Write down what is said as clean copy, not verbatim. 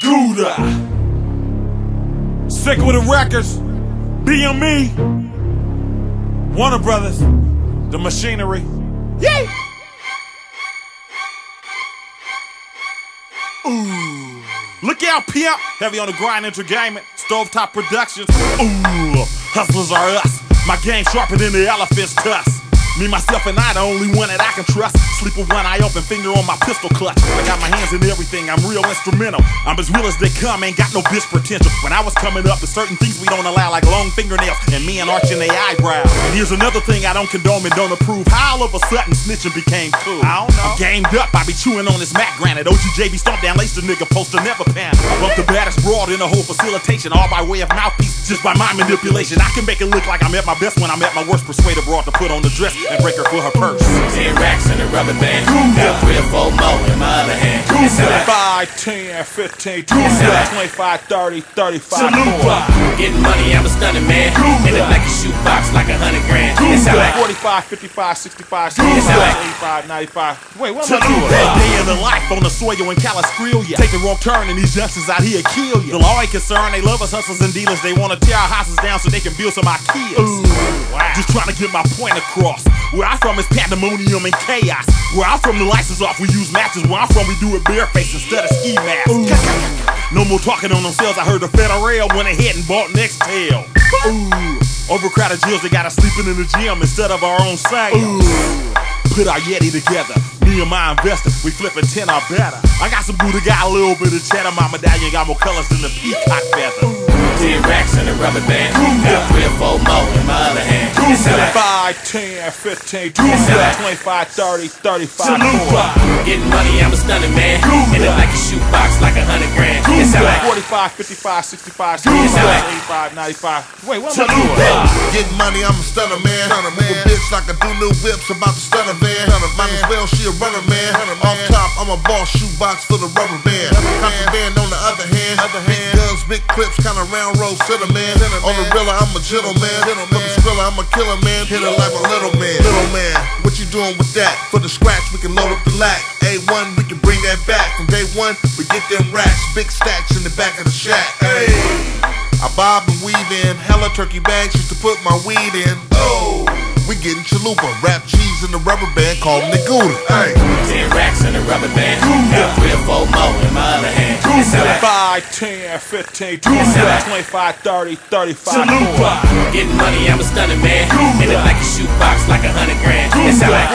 Gouda. Sick with the records. BME. Warner Brothers. The machinery. Yay! Ooh. Look out, pimp. Heavy on the grind entertainment. Stovetop Productions. Ooh. Hustlers are us. My game sharper than the elephant's tusk. Me, myself, and I, the only one that I can trust. Sleep with one eye open, finger on my pistol clutch. I got my hands in everything, I'm real instrumental. I'm as real as they come, ain't got no bitch potential. When I was coming up, there's certain things we don't allow, like long fingernails and men arching their eyebrows. And here's another thing I don't condone and don't approve. How all of a sudden snitching became cool? I don't know. I'm gamed up, I be chewing on this Mac granite. OGJB stomp down, lace the nigga, poster never pan. I bump the baddest broad in the whole facilitation, all by way of mouthpiece, just by my manipulation. I can make it look like I'm at my best when I'm at my worst. Persuade a broad to put on the dress and break her for her purse. 10 racks in a rubber band. Got 3 or 4 more in my other hand. 5, 10, 15, 25, 30, 35, 40. Getting money, I'm a stunning man. In it like a shoebox, like $100 grand. 45, 55, 65, 85, 95. Wait, what am I doing? Day in the life on the soil in California. Take the wrong turn and these youngsters out here kill you. The law ain't concerned, they love us hustlers and dealers. They wanna tear our houses down so they can build some IKEAs. Just trying to get my point across. Where I'm from is pandemonium and chaos. Where I'm from, the lights is off, we use matches. Where I'm from, we do it bareface instead of ski masks. No more talking on themselves, I heard the federal went ahead and bought Nextel. Overcrowded jails, they got us sleeping in the gym instead of our own sale. Put our Yeti together, me and my investor, we flipping 10 or better. I got some Buddha, got a little bit of cheddar. My medallion got more colors than the peacock feather. 10 racks in a rubber band. Got 3 or 4 more in my other hand. 5, 10, 15, 25, 30, 35, 40. Getting money, I'm a stunning man. In it like a shoebox, like $100 grand. 45, 55, 65, 85, 95. Wait, what am I doing? Getting money, I'm a stunner man. Move a bitch like I do new whips about the stunner van. Might as well she a runner man. Off top, I'm a boss shoebox for the rubber band. Contraband on the other hand. Big guns, big clips, kinda round road center man. On the reeler, I'm a gentleman. For the thriller, I'm a killer man. Hit it like my little man. Little man, what you doing with that? For the scratch, we can load up the lack. A1, we can bring that back. From day one, we get them racks. Big stacks in the back of the shack. Hey, I bob and weave in. Hella turkey bags just to put my weed in. Oh, we getting chalupa. Wrap cheese in the rubber band, call me Gouda. Hey, 10 racks in a rubber band. Got 3 or 4 more in my other hand. 5, 10, 15, 25, 30, 35, 40. Getting money, I'm a stunning man. In it like a shoebox, like $100 grand.